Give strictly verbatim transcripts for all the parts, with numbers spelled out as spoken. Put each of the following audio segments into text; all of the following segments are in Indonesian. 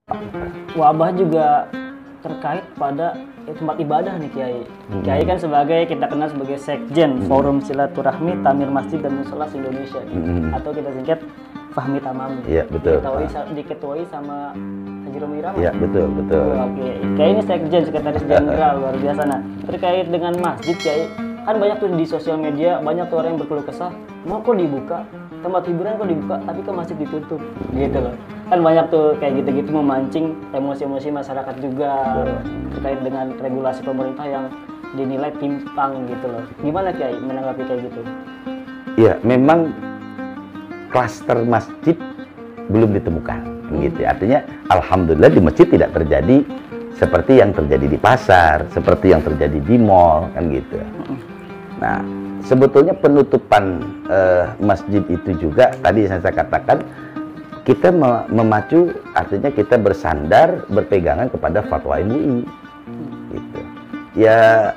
Wabah juga terkait pada ya, tempat ibadah nih Kiai. Hmm. Kiai kan sebagai kita kenal sebagai Sekjen hmm. Forum Silaturahmi Tamir Masjid dan Mushola Indonesia, hmm. atau kita singkat Fahmi Tamami. Iya betul. Diketuai, diketuai sama Haji Romi Irama. Iya betul betul. Oh, oke, okay. Kiai ini Sekjen Sekretaris Jenderal luar biasa. Nah terkait dengan masjid Kiai, kan banyak tuh di sosial media banyak tuh orang yang berkeluh kesah, mau kok dibuka tempat hiburan kok dibuka tapi ke masjid ditutup gitu loh. Kan banyak tuh kayak gitu-gitu memancing emosi-emosi masyarakat juga terkait dengan regulasi pemerintah yang dinilai timpang gitu loh. Gimana Kiai menanggapi kayak gitu? Iya, memang klaster masjid belum ditemukan gitu. Artinya alhamdulillah di masjid tidak terjadi seperti yang terjadi di pasar, seperti yang terjadi di mall kan gitu. Nah, sebetulnya penutupan uh, masjid itu juga tadi yang saya katakan kita memacu, artinya kita bersandar berpegangan kepada fatwa M U I gitu. Ya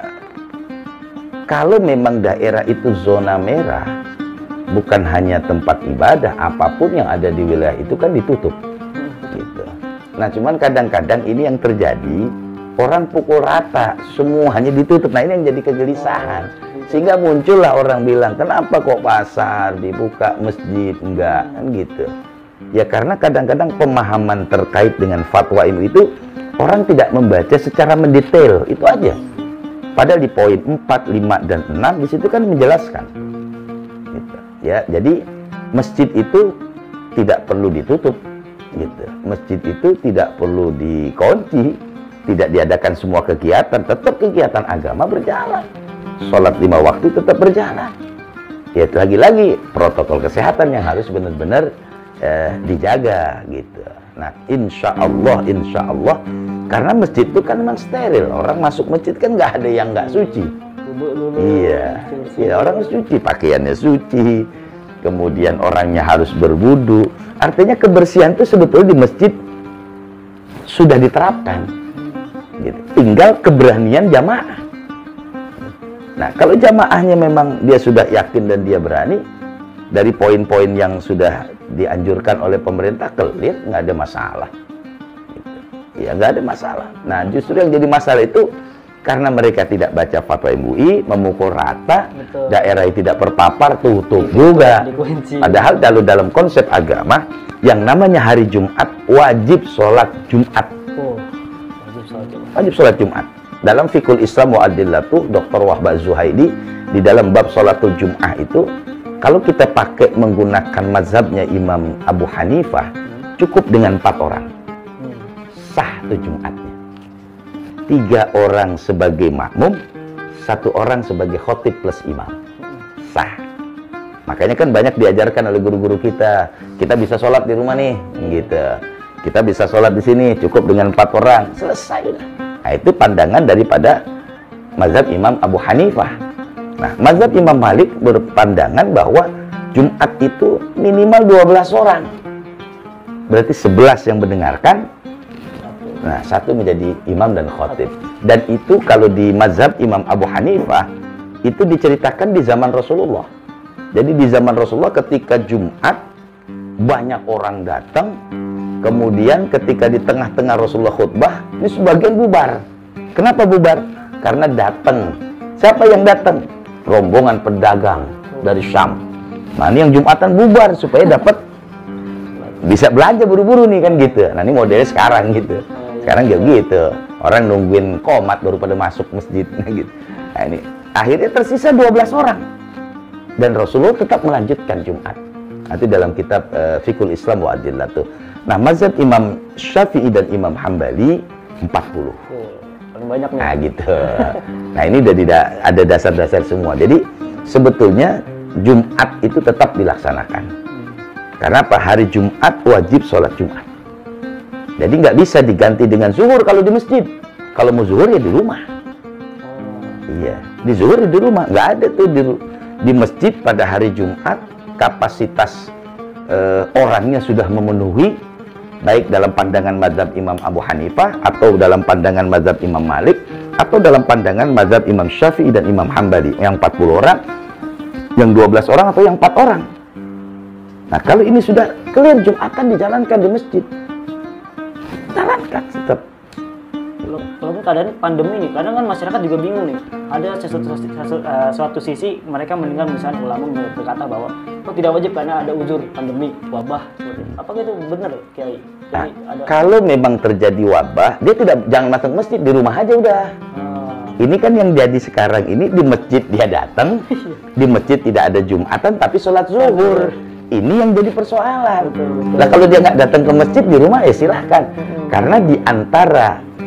kalau memang daerah itu zona merah, bukan hanya tempat ibadah, apapun yang ada di wilayah itu kan ditutup gitu. Nah cuman kadang-kadang ini yang terjadi, orang pukul rata semuanya ditutup. Nah ini yang jadi kegelisahan, sehingga muncullah orang bilang kenapa kok pasar dibuka, masjid enggak, kan gitu. Ya karena kadang-kadang pemahaman terkait dengan fatwa M U I itu orang tidak membaca secara mendetail, itu aja. Padahal di poin empat, lima, dan enam di situ kan menjelaskan gitu. Ya, jadi masjid itu tidak perlu ditutup gitu. Masjid itu tidak perlu dikunci, tidak diadakan semua kegiatan, tetap kegiatan agama berjalan. Sholat lima waktu tetap berjalan. Ya lagi-lagi protokol kesehatan yang harus benar-benar eh, dijaga gitu. Nah, insya Allah, insya Allah, karena masjid itu kan memang steril. Orang masuk masjid kan nggak ada yang nggak suci. Iya, ya, orang suci, pakaiannya suci, kemudian orangnya harus berwudu. Artinya kebersihan itu sebetulnya di masjid sudah diterapkan. Gitu. Tinggal keberanian jamaah. Nah, kalau jamaahnya memang dia sudah yakin dan dia berani, dari poin-poin yang sudah dianjurkan oleh pemerintah, clear, nggak ada masalah. Gitu. Ya, nggak ada masalah. Nah, justru yang jadi masalah itu karena mereka tidak baca fatwa M U I, memukul rata, betul, daerah yang tidak terpapar, tutup juga. Dikunci. Padahal kalau dalam konsep agama, yang namanya hari Jumat, wajib sholat Jumat. Oh, wajib sholat Jumat. Wajib sholat Jumat. Dalam Fiqhul Islam wa Adillatuh, Doktor Wahbah Zuhaidi, di dalam bab sholatul Jum'ah itu, kalau kita pakai menggunakan mazhabnya Imam Abu Hanifah, cukup dengan empat orang. Sah tuh Jumatnya. Tiga orang sebagai makmum, satu orang sebagai khotib plus imam. Sah. Makanya kan banyak diajarkan oleh guru-guru kita. Kita bisa sholat di rumah nih, gitu. Kita bisa sholat di sini, cukup dengan empat orang. Selesai udah. Nah, itu pandangan daripada mazhab Imam Abu Hanifah. Nah, mazhab Imam Malik berpandangan bahwa Jumat itu minimal dua belas orang. Berarti sebelas yang mendengarkan. Nah, satu menjadi imam dan khotib. Dan itu kalau di mazhab Imam Abu Hanifah, itu diceritakan di zaman Rasulullah. Jadi di zaman Rasulullah ketika Jumat, banyak orang datang. Kemudian ketika di tengah-tengah Rasulullah khutbah, ini sebagian bubar. Kenapa bubar? Karena datang. Siapa yang datang? Rombongan pedagang dari Syam. Nah, ini yang Jumatan bubar supaya dapat bisa belanja buru-buru nih kan gitu. Nah, ini modelnya sekarang gitu. Sekarang juga gitu. Orang nungguin qomat baru pada masuk masjid gitu. Nah, ini akhirnya tersisa dua belas orang. Dan Rasulullah tetap melanjutkan Jumat. Nanti dalam kitab uh, Fiqhul Islam wa Adillatuh. Nah, mazhab Imam Syafi'i dan Imam Hambali empat puluh. Oh, paling banyak nih. Nah, gitu. Nah, ini udah tidak ada dasar-dasar semua. Jadi, sebetulnya Jumat itu tetap dilaksanakan. Karena apa? Hari Jumat wajib sholat Jumat. Jadi nggak bisa diganti dengan zuhur kalau di masjid. Kalau mau zuhur ya di rumah. Oh. Iya, di zuhur ya di rumah. Nggak ada tuh di, di masjid pada hari Jumat kapasitas eh, orangnya sudah memenuhi, baik dalam pandangan mazhab Imam Abu Hanifah atau dalam pandangan mazhab Imam Malik atau dalam pandangan mazhab Imam Syafi'i dan Imam Hambali, yang empat puluh orang, yang dua belas orang atau yang empat orang. Nah, kalau ini sudah clear Jumatan dijalankan di masjid. jalankan tetap. Walaupun keadaan pandemi nih, kadang kan masyarakat juga bingung nih. Ada sesuatu, sesuatu, uh, suatu sisi mereka mendengar misalnya ulama berkata bahwa oh tidak wajib karena ada uzur pandemi, wabah. Apakah itu benar, Kiai? Nah, ada... kalau memang terjadi wabah, dia tidak jangan masuk masjid, di rumah aja udah. Hmm. Ini kan yang jadi sekarang ini di masjid dia datang, di masjid tidak ada Jumatan tapi sholat zuhur. Ini yang jadi persoalan. Betul, betul. Nah kalau dia nggak datang ke masjid di rumah ya silahkan. Hmm. Karena di antara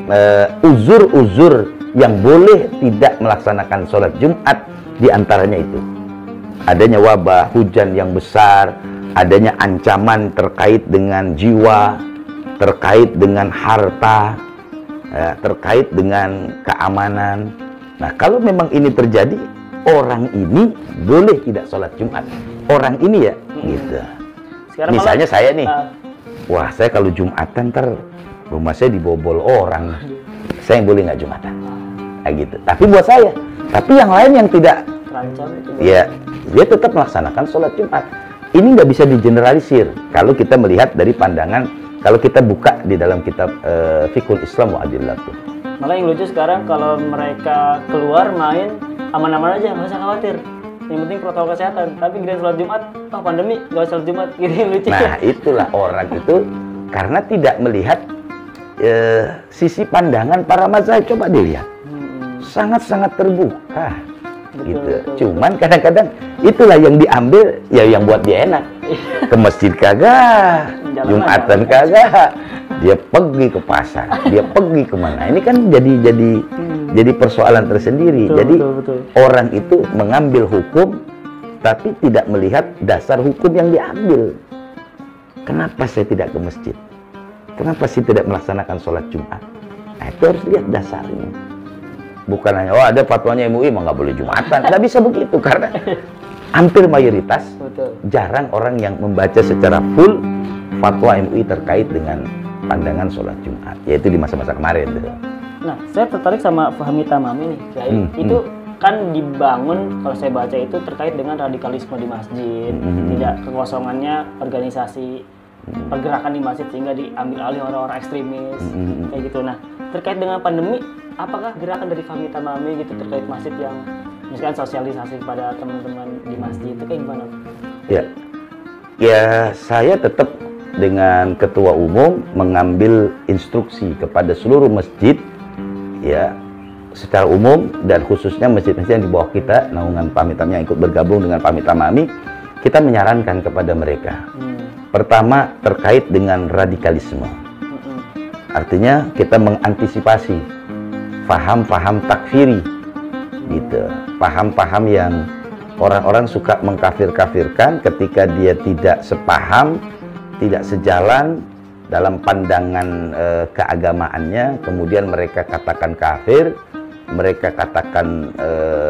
uzur-uzur uh, yang boleh tidak melaksanakan sholat Jumat di antaranya itu adanya wabah, hujan yang besar, adanya ancaman terkait dengan jiwa, terkait dengan harta, ya, terkait dengan keamanan. Nah kalau memang ini terjadi, orang ini boleh tidak sholat Jumat. Orang ini ya, hmm. gitu. Sekarang misalnya malah, saya nih, uh, wah saya kalau Jumatan ntar rumah saya dibobol orang, saya yang boleh nggak Jumatan, kayak gitu. Tapi buat saya, tapi yang lain yang tidak, terancam, ya dia tetap melaksanakan sholat Jumat. Ini nggak bisa digeneralisir kalau kita melihat dari pandangan, kalau kita buka di dalam kitab uh, Fiqhul Islam wa Adillatuh. Malah yang lucu sekarang kalau mereka keluar main aman-aman aja, nggak usah khawatir. Yang penting protokol kesehatan. Tapi giliran sholat Jumat, oh pandemi, nggak usah sholat Jumat. Gitu yang lucu. Nah itulah orang itu karena tidak melihat eh, sisi pandangan para mazhab. Coba dilihat, sangat-sangat hmm. terbuka. Betul, gitu. Betul, Cuman kadang-kadang itulah yang diambil, ya yang buat dia enak. Ke masjid kagak, Jumatan kagak, dia pergi ke pasar, dia pergi kemana. Ini kan jadi jadi hmm. jadi persoalan tersendiri. Betul, jadi betul, betul. Orang itu mengambil hukum, tapi tidak melihat dasar hukum yang diambil. Kenapa saya tidak ke masjid? Kenapa sih tidak melaksanakan sholat Jumat? Nah itu harus lihat dasarnya. Bukan hanya, oh ada fatwanya M U I, mah nggak boleh Jumatan. Nggak bisa begitu, karena hampir mayoritas, betul. Jarang orang yang membaca secara full fatwa M U I terkait dengan pandangan sholat Jumat, yaitu di masa-masa kemarin. Nah, saya tertarik sama Fahmi Tamami nih, Kiai. Hmm, itu hmm. kan dibangun, kalau saya baca itu terkait dengan radikalisme di masjid, hmm. tidak kekosongannya organisasi, hmm. pergerakan di masjid sehingga diambil alih orang-orang ekstremis, hmm. kayak gitu. Nah, terkait dengan pandemi, apakah gerakan dari Fahmi Tamami gitu terkait masjid yang misalkan sosialisasi kepada teman-teman di masjid itu kayak gimana? Ya, ya saya tetap dengan ketua umum mengambil instruksi kepada seluruh masjid, ya secara umum dan khususnya masjid-masjid yang di bawah kita naungan Fahmi Tamami yang ikut bergabung dengan Fahmi Tamami, kita menyarankan kepada mereka. Hmm. Pertama terkait dengan radikalisme, hmm. artinya kita mengantisipasi paham-paham takfiri, gitu, paham-paham yang orang-orang suka mengkafir-kafirkan ketika dia tidak sepaham, tidak sejalan dalam pandangan e, keagamaannya, kemudian mereka katakan kafir, mereka katakan e,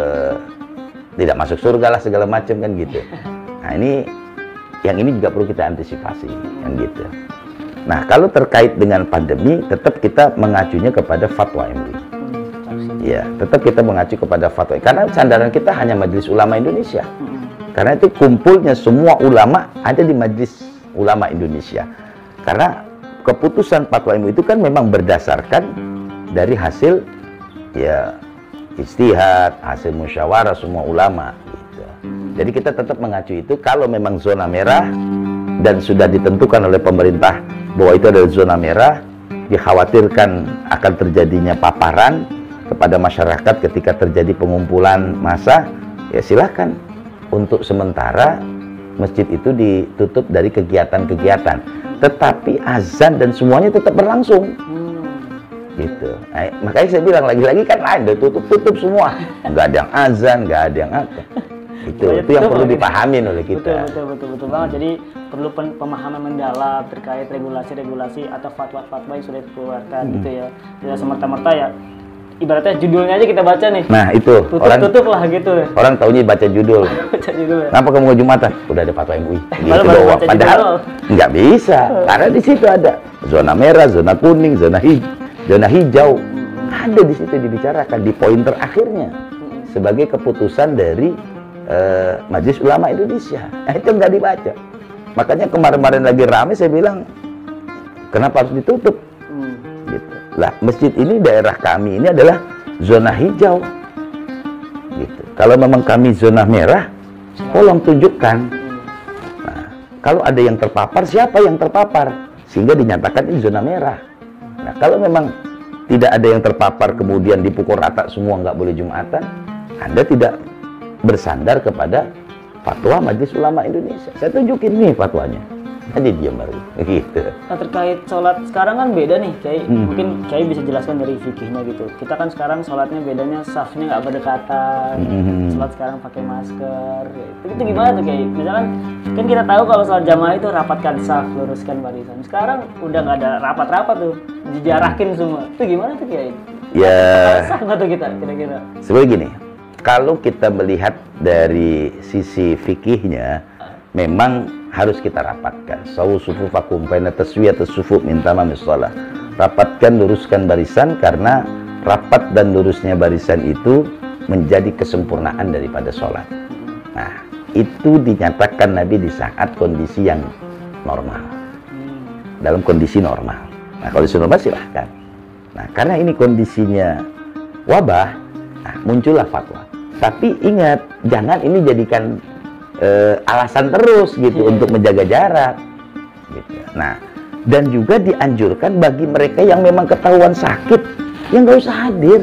tidak masuk surga lah segala macam kan gitu. Nah ini, yang ini juga perlu kita antisipasi kan gitu. Nah kalau terkait dengan pandemi, tetap kita mengacunya kepada fatwa M U I. Ya, tetap kita mengacu kepada fatwa, karena sandaran kita hanya Majelis Ulama Indonesia. Karena itu kumpulnya semua ulama ada di Majelis Ulama Indonesia. Karena keputusan fatwa M U I itu kan memang berdasarkan dari hasil ya ijtihad, hasil musyawarah semua ulama gitu. Jadi kita tetap mengacu itu. Kalau memang zona merah dan sudah ditentukan oleh pemerintah bahwa itu adalah zona merah, dikhawatirkan akan terjadinya paparan kepada masyarakat ketika terjadi pengumpulan massa, ya silahkan untuk sementara masjid itu ditutup dari kegiatan-kegiatan, tetapi azan dan semuanya tetap berlangsung. Hmm. Gitu. Nah, makanya saya bilang lagi-lagi kan lain, udah tutup-tutup semua, nggak ada yang azan, nggak ada yang apa. Itu itu yang perlu dipahamin oleh kita. Betul betul betul, betul banget. Jadi perlu pemahaman mendalam terkait regulasi-regulasi atau fatwa-fatwa yang sudah dikeluarkan, hmm. gitu ya. Tidak semerta-merta ya. Ibaratnya judulnya aja kita baca nih. Nah itu tutup, orang tutup lah gitu. Orang taunya baca judul. Baca judul. Ya? Kenapa kamu mau Jumatan? Udah ada fatwa M U I. Gitu doang. Padahal nggak bisa, karena di situ ada zona merah, zona kuning, zona hijau, zona hijau. Ada di situ dibicarakan di poin terakhirnya sebagai keputusan dari uh, Majelis Ulama Indonesia. Nah itu nggak dibaca. Makanya kemarin-kemarin lagi rame saya bilang, kenapa harus ditutup? Hmm. Gitu. Lah masjid ini, daerah kami ini adalah zona hijau. Gitu. Kalau memang kami zona merah, tolong tunjukkan. Nah, kalau ada yang terpapar, siapa yang terpapar? Sehingga dinyatakan ini zona merah. Nah, kalau memang tidak ada yang terpapar kemudian dipukul rata semua nggak boleh Jumatan, Anda tidak bersandar kepada fatwa Majelis Ulama Indonesia. Saya tunjukin nih fatwanya. Nanti diam baru. Gitu. Nah, terkait sholat sekarang kan beda nih, Kiai. Hmm. Mungkin Kiai bisa jelaskan dari fikihnya gitu. Kita kan sekarang sholatnya bedanya, safnya nggak berdekatan. Hmm. Sholat sekarang pakai masker. Itu, itu gimana tuh, Kiai? Misalkan kan kita tahu kalau sholat jamaah itu rapatkan saf, luruskan barisan. Sekarang udah nggak ada rapat-rapat tuh, dijarakin semua. Itu gimana tuh, Kiai? Ya. Sah nggak tuh kita kira-kira? Sebenarnya gini, kalau kita melihat dari sisi fikihnya, memang harus kita rapatkan. Sawu sufufakum baina taswiyat as-sufuf min tamamis shalah. Rapatkan, luruskan barisan, karena rapat dan lurusnya barisan itu menjadi kesempurnaan daripada sholat. Nah, itu dinyatakan Nabi di saat kondisi yang normal. Dalam kondisi normal. Nah, kondisi normal silahkan. Nah, karena ini kondisinya wabah, nah, muncullah fatwa. Tapi ingat, jangan ini jadikan Uh, alasan terus gitu yeah. untuk menjaga jarak gitu. Nah, dan juga dianjurkan bagi mereka yang memang ketahuan sakit, yang nggak usah hadir,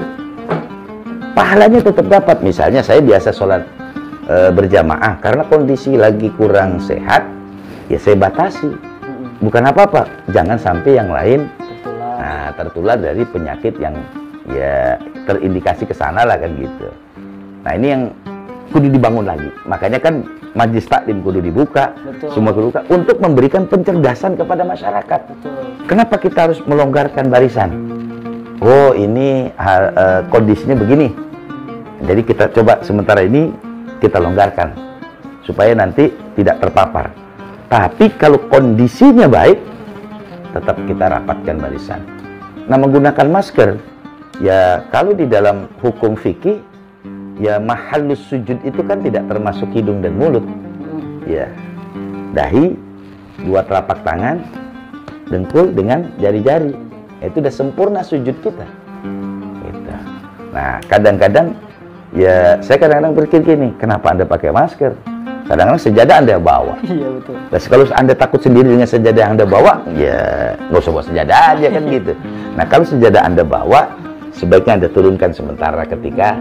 pahalanya tetap dapat. Misalnya saya biasa sholat uh, berjamaah karena kondisi lagi kurang sehat, ya saya batasi, bukan apa-apa, jangan sampai yang lain tertular. Nah, tertular dari penyakit yang ya terindikasi ke sana lah kan gitu. Nah, ini yang kudu dibangun lagi. Makanya kan Majelis Taklim kudu dibuka, betul. Semua kudu dibuka untuk memberikan pencerdasan kepada masyarakat. Betul. Kenapa kita harus melonggarkan barisan? Oh, ini uh, kondisinya begini. Jadi kita coba sementara ini kita longgarkan supaya nanti tidak terpapar. Tapi kalau kondisinya baik, tetap kita rapatkan barisan. Nah, menggunakan masker, ya kalau di dalam hukum fikih, ya mahallus sujud itu kan tidak termasuk hidung dan mulut. Ya, dahi, dua telapak tangan, dengkul dengan jari-jari. Itu udah sempurna sujud kita. Gitu. Nah, kadang-kadang ya saya kadang-kadang berpikir gini, kenapa Anda pakai masker? Kadang-kadang sejadah Anda bawa. Iya, betul. Terus kalau Anda takut sendiri dengan sejadah yang Anda bawa, ya nggak usah bawa sejadah aja kan gitu. Nah, kalau sejadah Anda bawa, sebaiknya Anda turunkan sementara ketika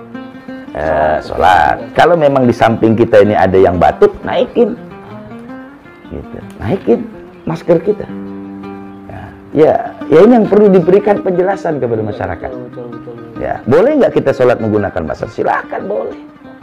Uh, sholat. Kalau memang di samping kita ini ada yang batuk, naikin, gitu. Naikin masker kita. Ya, ya, ya ini yang perlu diberikan penjelasan kepada masyarakat. Betul, betul, betul. Ya, boleh nggak kita sholat menggunakan masker? Silakan, boleh.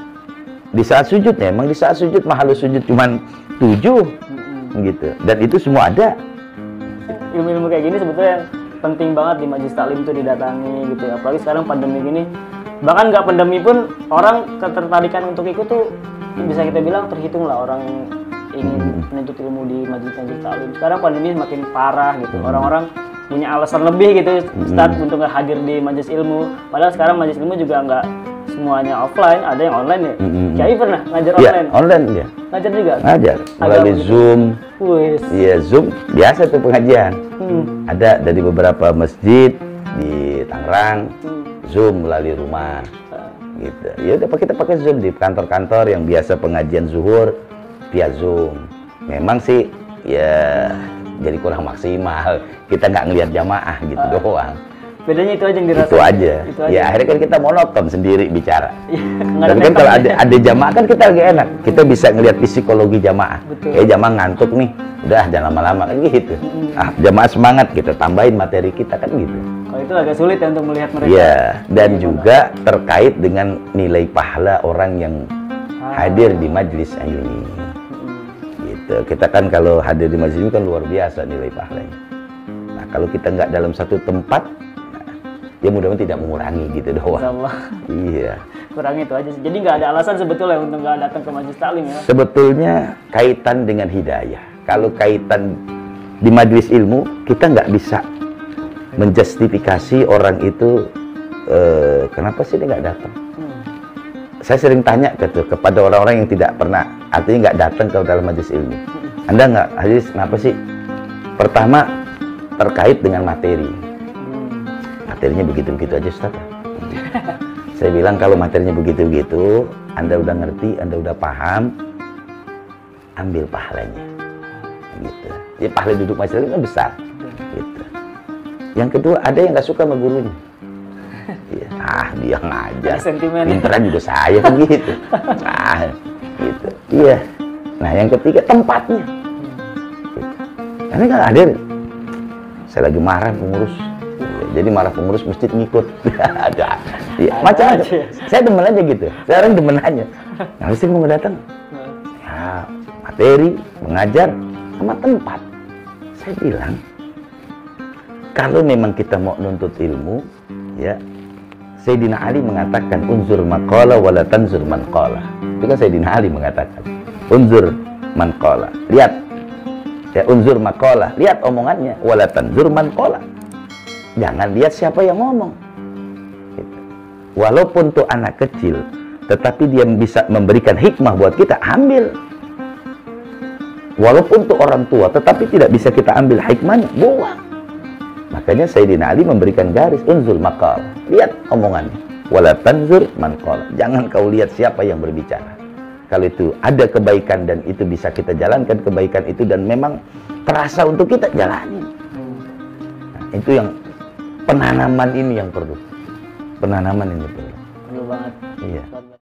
Di saat sujud, ya, emang di saat sujud mahalus sujud cuman tujuh, mm-hmm. gitu. Dan itu semua ada. Ilmu-ilmu kayak gini sebetulnya penting banget di Majelis Taklim itu didatangi, gitu. Apalagi sekarang pandemi gini. Bahkan nggak pandemi pun orang ketertarikan untuk ikut tuh bisa kita bilang terhitung lah orang ingin menuntut ilmu di majelis-majelis taklim. Sekarang pandemi semakin parah gitu, orang-orang punya alasan lebih gitu start untuk nggak hadir di majelis ilmu. Padahal sekarang majelis ilmu juga nggak semuanya offline, ada yang online ya. Kiai pernah ngajar ya, online? Online ya. Ngajar juga? Ngajar melalui gitu. Zoom. Iya, Zoom biasa tuh pengajian. Hmm. Ada dari beberapa masjid di Tangerang. Hmm. Zoom melalui rumah, gitu. Ya udah kita pakai Zoom di kantor-kantor yang biasa pengajian zuhur via Zoom. Memang sih ya jadi kurang maksimal. Kita nggak ngelihat jamaah gitu uh, doang. Bedanya itu aja yang dirasakan. Itu aja. Itu aja. Ya akhirnya kan kita monoton sendiri bicara. Tapi kan kalau ada ada jamaah kan kita lagi enak. Kita bisa ngelihat psikologi jamaah. Kayak jamaah ngantuk nih, udah jangan lama-lama kan gitu. Mm-hmm. Ah, jamaah semangat kita tambahin materi kita kan gitu. Kalau itu agak sulit ya untuk melihat mereka. Iya, dan juga terkait dengan nilai pahala orang yang ah. hadir di majelis ini. Hmm. Gitu. Kita kan kalau hadir di majelis ini kan luar biasa nilai pahalanya. Nah, kalau kita nggak dalam satu tempat, nah, ya mudah-mudahan tidak mengurangi gitu doang. Iya. Kurangi itu aja. Jadi nggak ada alasan sebetulnya untuk nggak datang ke majelis taklim ya. Sebetulnya kaitan dengan hidayah. Kalau kaitan di majelis ilmu, kita nggak bisa menjustifikasi orang itu eh, kenapa sih dia nggak datang. Hmm. Saya sering tanya gitu, kepada orang-orang yang tidak pernah, artinya nggak datang ke dalam majelis ilmu. Hmm. Anda nggak hadis kenapa sih? Pertama, terkait dengan materi. Hmm. Materinya begitu-begitu aja, Ustaz. Saya bilang kalau materinya begitu-begitu, Anda udah ngerti, Anda udah paham, ambil pahalanya. Gitu. Ya pahala duduk majelis kan besar. Gitu. Yang kedua, ada yang nggak suka sama gurunya. Ya, ah, dia ngajar. Pinteran juga saya kan gitu. Ah, gitu. Iya. Nah, yang ketiga, tempatnya. Gitu. Ini kan ada, saya lagi marah pengurus. Jadi marah pengurus masjid ngikut. Ada. Ya, macam-macam. Saya demen aja gitu. Sekarang demen aja. Nah, mesti mau datang. Ya, materi, mengajar, sama tempat. Saya bilang, kalau memang kita mau nuntut ilmu, ya, Sayyidina Ali mengatakan, unzur maqala wala tanzur man qala. Itu kan Sayyidina Ali mengatakan, unzur man qala. Lihat. Ya, unzur maqala. Lihat omongannya, wala tanzur man qala. Jangan lihat siapa yang ngomong. Gitu. Walaupun tuh anak kecil, tetapi dia bisa memberikan hikmah buat kita, ambil. Walaupun tuh orang tua, tetapi tidak bisa kita ambil hikmahnya, buang. Makanya Sayyidina Ali memberikan garis, unzur maqal. Lihat omongannya. Wala tanzur man qala. Jangan kau lihat siapa yang berbicara. Kalau itu ada kebaikan dan itu bisa kita jalankan kebaikan itu dan memang terasa untuk kita, jalani. Nah, itu yang penanaman ini yang perlu. Penanaman ini perlu. Perlu banget. Iya.